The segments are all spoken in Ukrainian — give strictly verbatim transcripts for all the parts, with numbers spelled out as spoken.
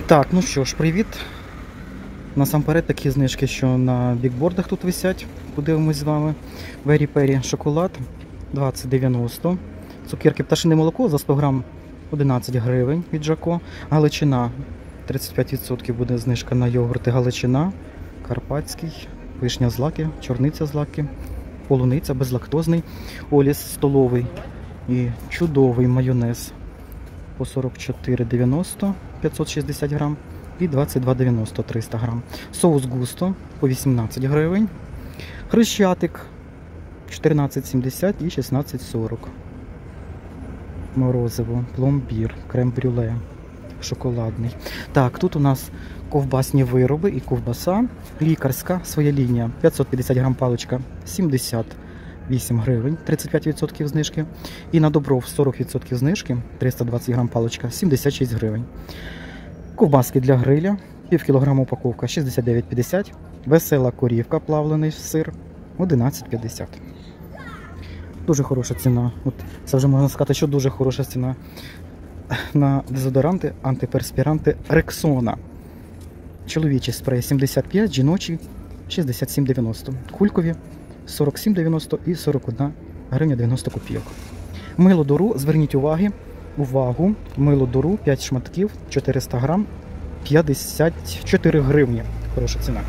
Так, ну що ж, привіт. Насамперед такі знижки, що на бікбордах тут висять. Подивимось з вами. Вері Пері шоколад двадцять дев'яносто. Цукерки пташине молоко за сто грам одинадцять гривень від Жако. Галичина тридцять п'ять відсотків буде знижка на йогурти Галичина. Карпатський, вишня з лаки, чорниця з лаки, полуниця безлактозний, Оліс столовий і чудовий майонез по сорок чотири дев'яносто п'ятсот шістдесят грам і двадцять два дев'яносто триста грам. Соус густо по вісімнадцять гривень. Хрещатик чотирнадцять сімдесят і шістнадцять сорок. Морозиво, пломбір, крем-брюле, шоколадний. Так, тут у нас ковбасні вироби і ковбаса. Лікарська, своя лінія. п'ятсот п'ятдесят грам паличка, сімдесят вісім гривень, тридцять п'ять відсотків знижки. І на Добров сорок відсотків знижки, триста двадцять грам паличка, сімдесят шість гривень. Ковбаски для гриля, пів кілограма упаковка, шістдесят дев'ять п'ятдесят. Весела корівка, плавлений сир, одинадцять п'ятдесят. Дуже хороша ціна. От це вже можна сказати, що дуже хороша ціна на дезодоранти, антиперспіранти Рексона. Чоловічий спрей сімдесят п'ять, жіночий шістдесят сім дев'яносто. Кулькові сорок сім дев'яносто і сорок одна гривня дев'яносто копійок. Мило Дору, зверніть уваги, увагу, мило Дору п'ять шматків, чотириста грам, п'ятдесят чотири гривні. Хороша ціна.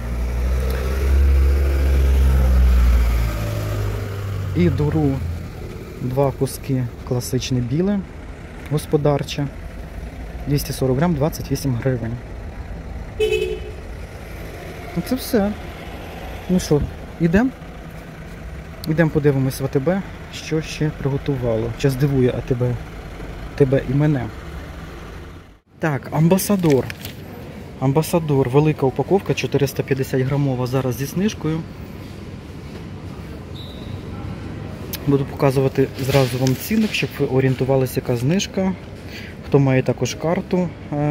І Дору два куски класичне біле, господарче, двісті сорок грам, двадцять вісім гривень. Це все. Ну що, йдемо? Йдемо подивимось в АТБ, що ще приготувало. Чи здивує АТБ тебе і мене. Так, Амбасадор. Амбасадор, велика упаковка, чотириста п'ятдесят грамова, зараз зі знижкою. Буду показувати зразу вам цінник, щоб ви орієнтувалися, яка знижка. Хто має також карту.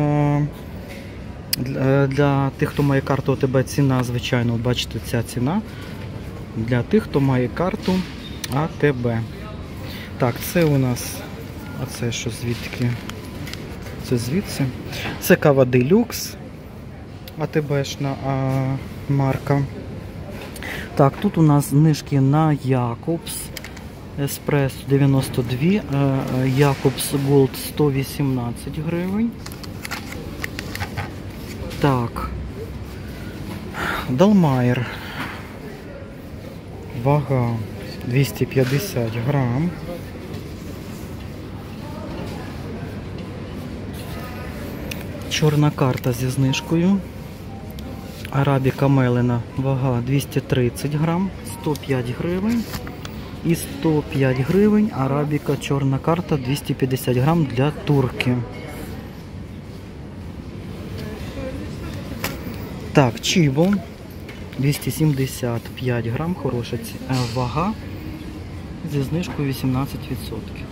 Для тих, хто має карту АТБ, ціна, звичайно, бачите, ця ціна. Для тих, хто має карту АТБ. Так, це у нас, а це що звідки? Це звідси. Це кава Делюкс, АТБшна а, марка. Так, тут у нас знижки на Якобс. Еспресо дев'яносто два, Якобс Голд сто вісімнадцять гривень. Так, Далмайер. Вага двісті п'ятдесят грам. Чорна карта зі знижкою. Арабіка Мелена, вага двісті тридцять грам, сто п'ять гривень. І сто п'ять гривень арабіка чорна карта двісті п'ятдесят грам для турки. Так, Чібо двісті сімдесят п'ять грам, хороша вага, зі знижкою вісімнадцять відсотків.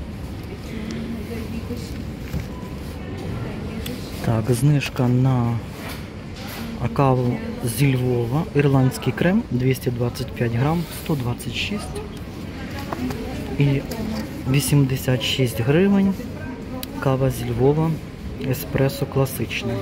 Так, знижка на каву зі Львова, ірландський крем двісті двадцять п'ять грам, сто двадцять шість і вісімдесят шість гривень кава зі Львова, еспресо класичний.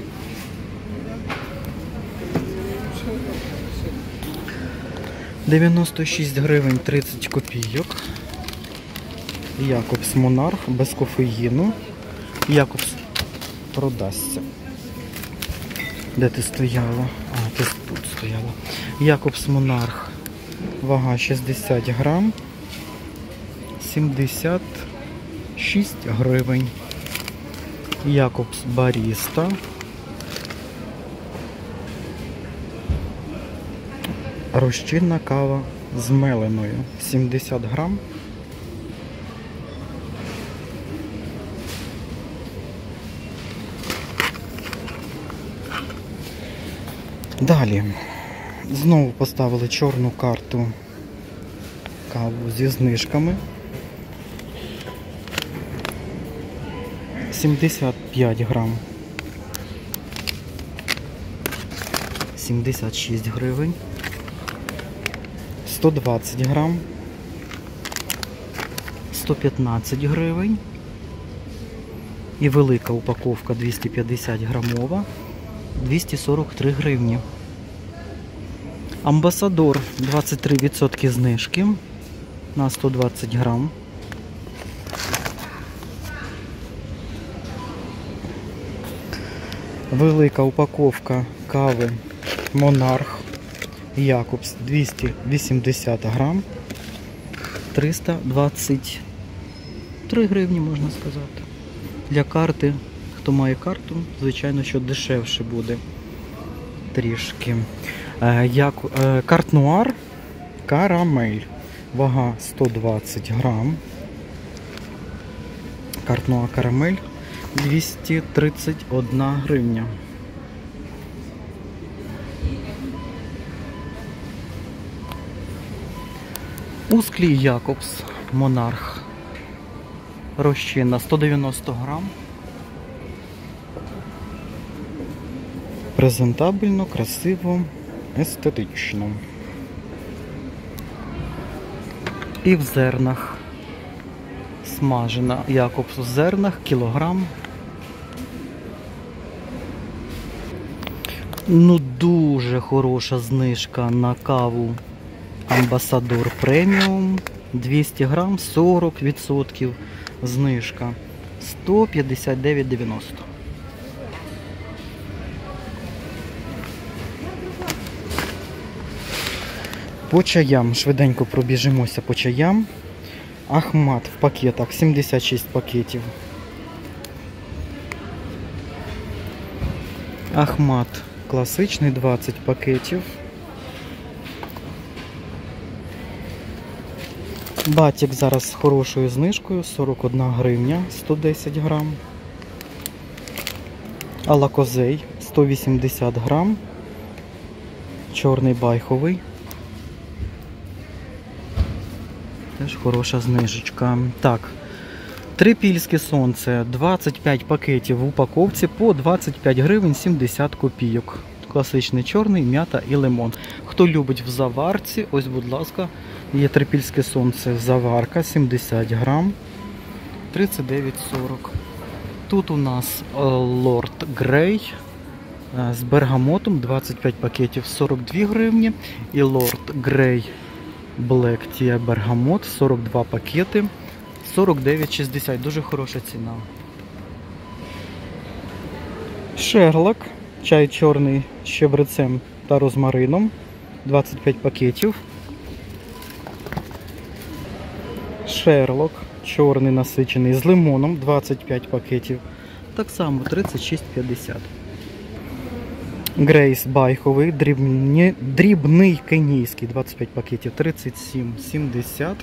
дев'яносто шість гривень тридцять копійок. Якобс Монарх без кофеїну. Якобс продасться. Де ти стояла? А, ти тут стояла. Якобс Монарх. Вага шістдесят грам. сімдесят шість гривень. Якобс Баріста. Розчинна кава з меленою. сімдесят грам. Далі. Знову поставили чорну карту каву зі знижками. сімдесят п'ять грам. сімдесят шість гривень. сто двадцять грам. сто п'ятнадцять гривень. І велика упаковка двісті п'ятдесят грамова, двісті сорок три гривні. Амбасадор двадцять три відсотки знижки на сто двадцять грам. Велика упаковка кави Монарх Якобс двісті вісімдесят грам, триста двадцять три гривні, можна сказати. Для карти, хто має карту, звичайно, що дешевше буде трішки. Е, як, е, карт Нуар Карамель. Вага сто двадцять грам. Карт Нуар Карамель двісті тридцять одна гривня. У склі Якобс Монарх. Розчинна сто дев'яносто грам. Презентабельно, красиво, естетично. І в зернах. Смажена Якобс в зернах, кілограм. Ну, дуже хороша знижка на каву Амбасадор Преміум. двісті грам, сорок відсотків знижка. сто п'ятдесят дев'ять дев'яносто. По чаям, швиденько пробіжимося по чаям. Ахмат в пакетах, сімдесят шість пакетів. Ахмат класичний, двадцять пакетів. Батік зараз з хорошою знижкою, сорок одна гривня, сто десять грам. Алакозей, сто вісімдесят грам. Чорний байховий. Теж хороша знижечка. Так, Трипільське сонце, двадцять п'ять пакетів в упаковці по двадцять п'ять гривень сімдесят копійок. Класичний чорний, м'ята і лимон. Хто любить в заварці, ось, будь ласка, є Трипільське сонце, заварка, сімдесят грам, тридцять дев'ять сорок. Тут у нас Лорд Грей з бергамотом, двадцять п'ять пакетів, сорок дві гривні. І Лорд Грей Black Tea Бергамот, сорок два пакети, сорок дев'ять шістдесят. Дуже хороша ціна. Шерлок, чай чорний з чебрецем та розмарином, двадцять п'ять пакетів. Шерлок, чорний насичений з лимоном, двадцять п'ять пакетів. Так само тридцять шість п'ятдесят. Грейс байховий, дрібні, дрібний кенійський, двадцять п'ять пакетів, тридцять сім сімдесят.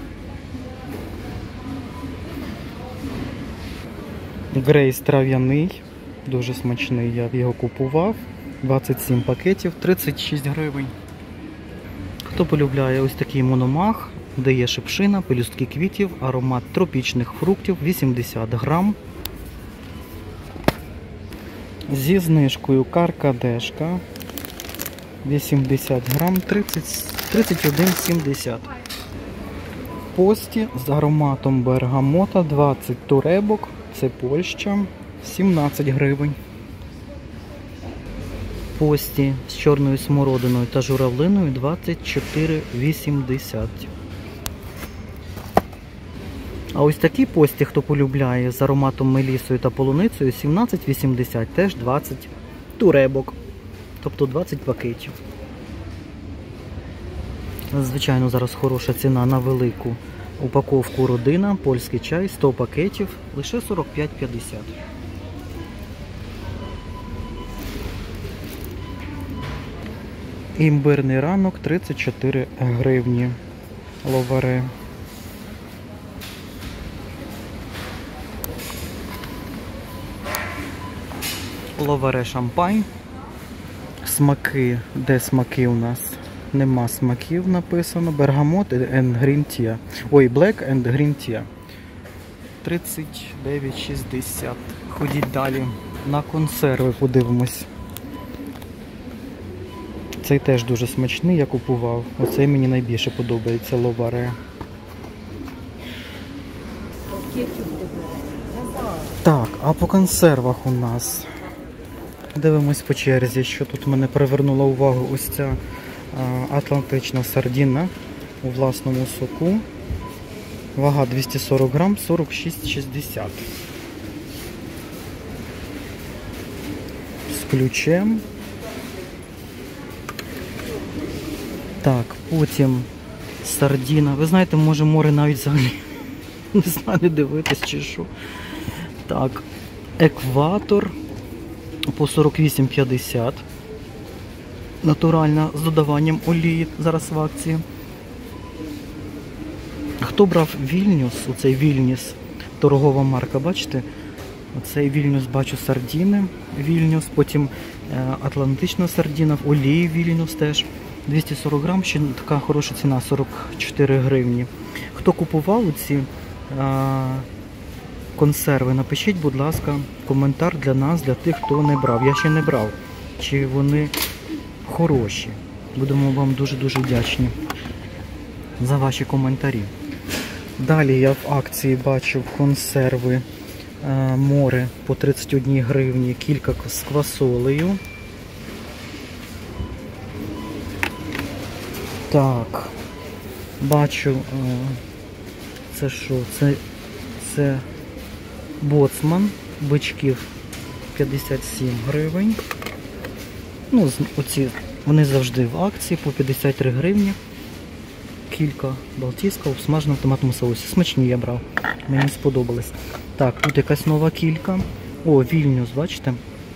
Грейс трав'яний, дуже смачний, я його купував, двадцять сім пакетів, тридцять шість гривень. Хто полюбляє ось такий мономах, де є шипшина, пелюстки квітів, аромат тропічних фруктів, вісімдесят грам. Зі знижкою каркадешка, вісімдесят грам, тридцять один сімдесят. Пості з ароматом бергамота, двадцять туребок, це Польща, сімнадцять гривень. Пості з чорною смородиною та журавлиною, двадцять чотири вісімдесят. А ось такі пості, хто полюбляє, з ароматом мелісою та полуницею, сімнадцять вісімдесят, теж двадцять туребок, тобто двадцять пакетів. Звичайно, зараз хороша ціна на велику упаковку родина, польський чай, сто пакетів, лише сорок п'ять п'ятдесят. Імбирний ранок, тридцять чотири гривні. Ловаре. Ловаре шампань. Смаки. Де смаки у нас? Нема смаків написано. Бергамот and Green Tea. Ой, Black and Green Tea. тридцять дев'ять шістдесят. Ходіть далі. На консерви подивимось. Цей теж дуже смачний, я купував. Оцей мені найбільше подобається, Ловаре. Так, а по консервах у нас. Дивимось по черзі, що тут мене привернула увагу ось ця а, атлантична сардіна у власному соку. Вага двісті сорок грам, сорок шість шістдесят. З ключем. Так, потім сардіна. Ви знаєте, може море навіть взагалі не знаю, не дивитись чи що. Так, екватор по сорок вісім п'ятдесят. Натуральна, з додаванням олії, зараз в акції. Хто брав Вільнюс, оцей Вільніс, торгова марка, бачите? Оцей Вільнюс, бачу, сардіни, Вільнюс, потім е, атлантична сардіна, в олії Вільнюс теж. двісті сорок грам, ще така хороша ціна, сорок чотири гривні. Хто купував ці е, консерви, напишіть, будь ласка, коментар для нас, для тих, хто не брав. Я ще не брав. Чи вони хороші. Будемо вам дуже-дуже вдячні за ваші коментарі. Далі я в акції бачив консерви е, море по тридцять одній гривні, кілька з квасолею. Так, бачу, е, це що? Це, це боцман, бичків п'ятдесят сім гривень. Ну, оці, вони завжди в акції по п'ятдесят три гривні. Кілька балтійська в смаженому томатному соусі. Смачні я брав. Мені сподобались. Так, тут якась нова кілька. О, Вільнюс, бачите?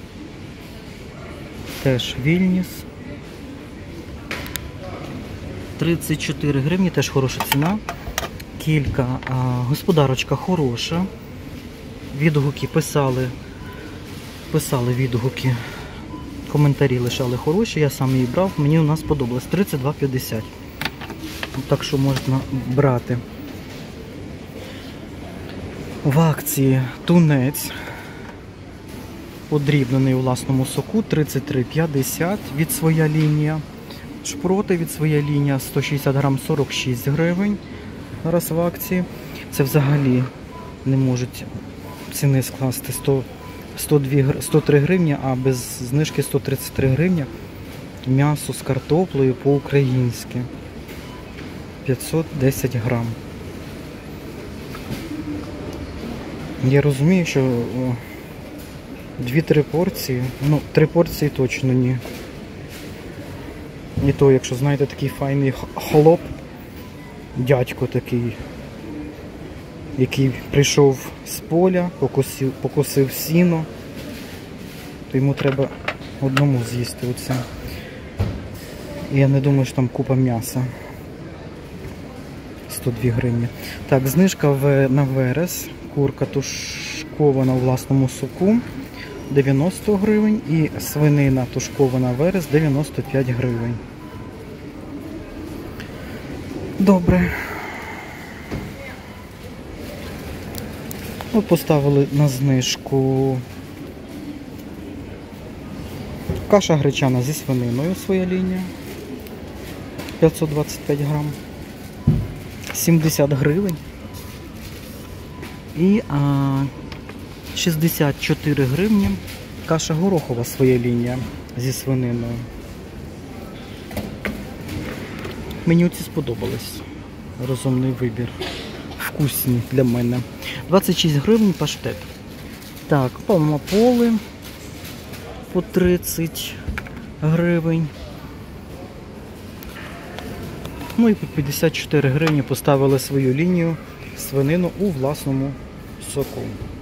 Теж Вільнюс. тридцять чотири гривні, теж хороша ціна. Кілька. А, господарочка хороша. Відгуки писали. Писали відгуки. Коментарі лишали хороші, я сам її брав, мені у нас сподобалось. тридцять два п'ятдесят. Так що можна брати. В акції тунець подрібнений у власному соку, тридцять три п'ятдесят від своя лінія. Шпроти від своя лінія, сто шістдесят грам, сорок шість гривень. Зараз в акції. Це взагалі не можуть ціни скласти сто, сто два, сто три гривні, а без знижки сто тридцять три гривні. М'ясо з картоплею по-українськи. п'ятсот десять грам. Я розумію, що дві-три порції, ну, три порції точно ні. І то, якщо знаєте, такий файний хлоп, дядько такий, який прийшов з поля, покосив, покосив сіно, то йому треба одному з'їсти оце. І я не думаю, що там купа м'яса. сто дві гривні. Так, знижка в, на верес. Курка тушкована у власному соку дев'яносто гривень і свинина тушкована верес дев'яносто п'ять гривень. Добре. От поставили на знижку каша гречана зі свининою, своя лінія. п'ятсот двадцять п'ять грам. сімдесят гривень. І а, шістдесят чотири гривні каша горохова, своя лінія зі свининою. Мені ці сподобались. Розумний вибір. Вкусні для мене. двадцять шість гривень паштет. Так, палмаполи по тридцять гривень. Ну і по п'ятдесят чотири гривні поставили свою лінію свинину у власному соку.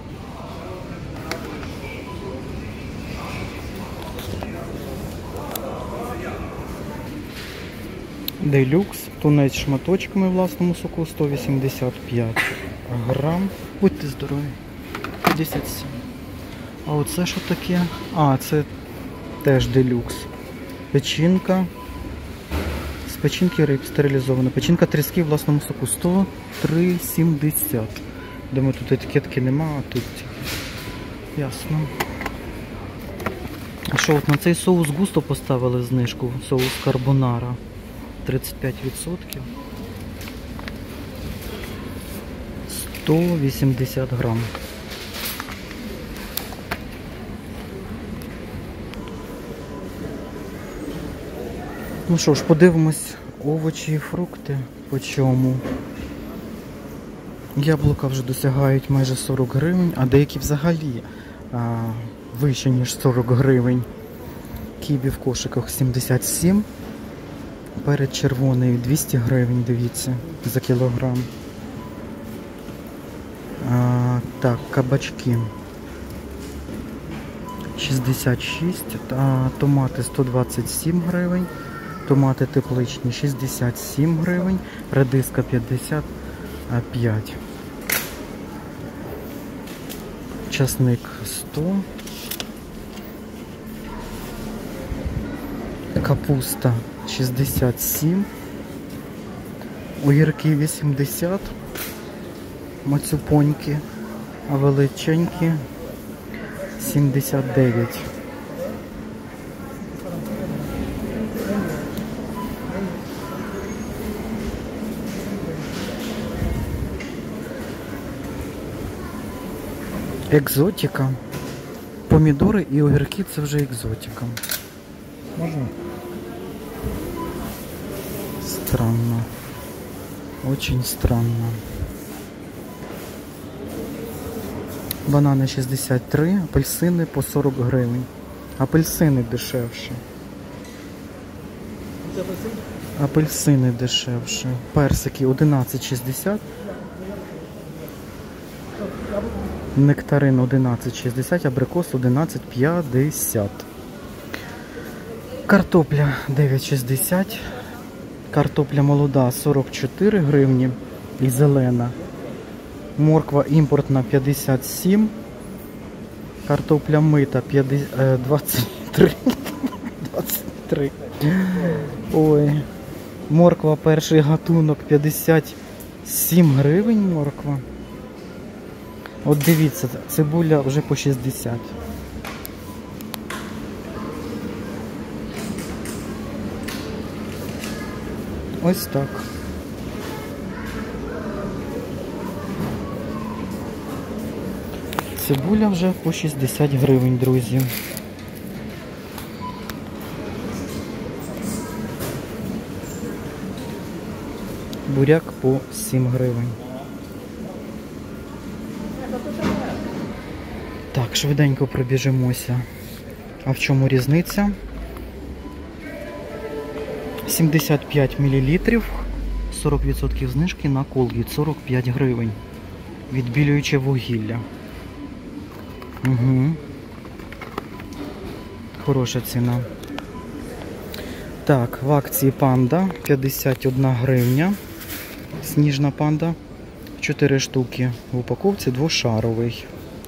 Делюкс, тунець шматочками в власному соку сто вісімдесят п'ять грам. Будьте здорові. п'ятдесят сім. А оце що таке? А, це теж делюкс. Печінка. З печінки риб стерилізована. Печінка тріски в власному соку сто три сімдесят. Думаю, тут етикетки нема, а тут ясно. А що, от на цей соус густо поставили знижку? Соус карбонара. тридцять п'ять відсотків. сто вісімдесят грам. Ну що ж, подивимось овочі і фрукти по чому. Яблука вже досягають майже сорок гривень, а деякі взагалі а, вище, ніж сорок гривень. Ківі в кошиках сімдесят сім. Перед червоний двісті гривень, дивіться, за кілограм. А, так, кабачки шістдесят шість, а томати сто двадцять сім гривень, томати тепличні шістдесят сім гривень, редиска п'ятдесят п'ять. Часник сто. Капуста шістдесят сім. Огірки вісімдесят. Мацюпоньки, а величенькі сімдесят дев'ять. Екзотика. Помідори і огірки – це вже екзотика. Можна? Странно. Очень странно. Банани шістдесят три, апельсини по сорок гривень. Апельсини дешевші. Апельсини дешевші. Персики одинадцять шістдесят. Нектарин одинадцять шістдесят, абрикос одинадцять п'ятдесят. Картопля дев'ять шістдесят. Картопля молода сорок чотири гривні і зелена. Морква імпортна п'ятдесят сім. Картопля мита двадцять три. двадцять три. Ой. Морква перший гатунок п'ятдесят сім гривень морква. От дивіться, цибуля вже по шістдесят. Ось так. Цибуля вже по шістдесят гривень, друзі. Буряк по сім гривень. Так, швиденько пробіжимося. А в чому різниця? сімдесят п'ять мілілітрів, сорок відсотків знижки на Colgate, сорок п'ять гривень. Відбілююче вугілля. Угу. Хороша ціна. Так, в акції панда п'ятдесят одна гривня. Сніжна панда. чотири штуки в упаковці, двошаровий.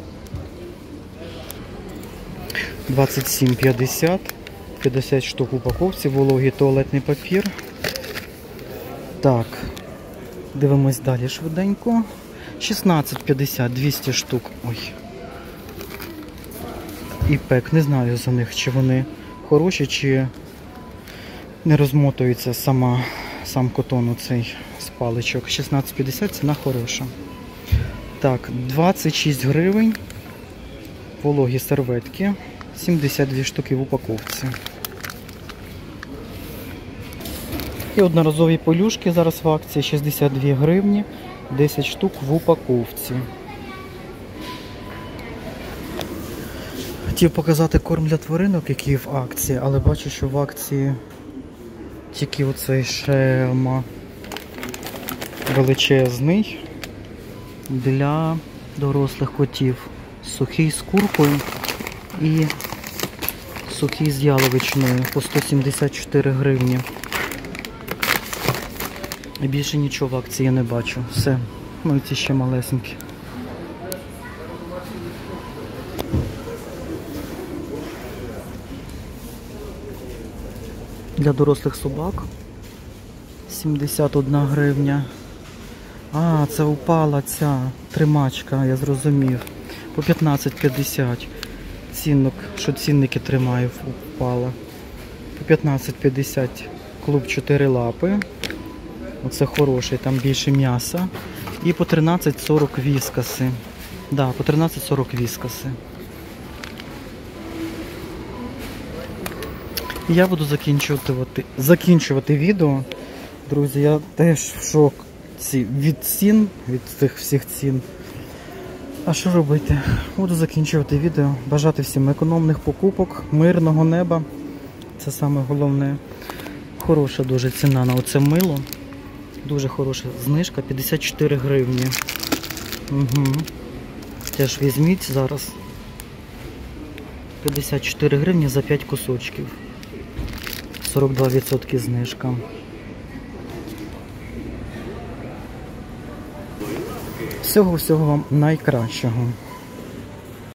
двадцять сім п'ятдесят. п'ятдесят штук в упаковці, вологий туалетний папір. Так, дивимось далі швиденько. шістнадцять п'ятдесят, двісті штук. Ой. І пек, не знаю за них, чи вони хороші, чи не розмотується сама, сам котон оцей з паличок. шістнадцять п'ятдесят, ціна хороша. Так, двадцять шість гривень. Вологі серветки. сімдесят дві штуки в упаковці. І одноразові полюшки зараз в акції шістдесят дві гривні, десять штук в упаковці. Хотів показати корм для тваринок, який в акції, але бачу, що в акції тільки оцей шелма величезний для дорослих котів. Сухий з куркою і сухий з яловичною по сто сімдесят чотири гривні. І більше нічого в акції я не бачу. Все. Ну і ці ще малесенькі. Для дорослих собак сімдесят одна гривня. А, це упала ця тримачка, я зрозумів. По п'ятнадцять п'ятдесят. Цінник, що цінники тримаю, упала. По п'ятнадцять п'ятдесят клуб чотири лапи. Оце хороший, там більше м'яса. І по тринадцять сорок віскаси. Да, по тринадцять сорок віскаси. Я буду закінчувати, закінчувати відео. Друзі, я теж в шоці від цін, від цих всіх цін. А що робити? Буду закінчувати відео. Бажати всім економних покупок, мирного неба. Це саме головне. Хороша дуже ціна на оце мило. Дуже хороша знижка, п'ятдесят чотири гривні. Угу. Теж візьміть зараз. п'ятдесят чотири гривні за п'ять кусочків. сорок два відсотки знижка. Всього-всього вам найкращого.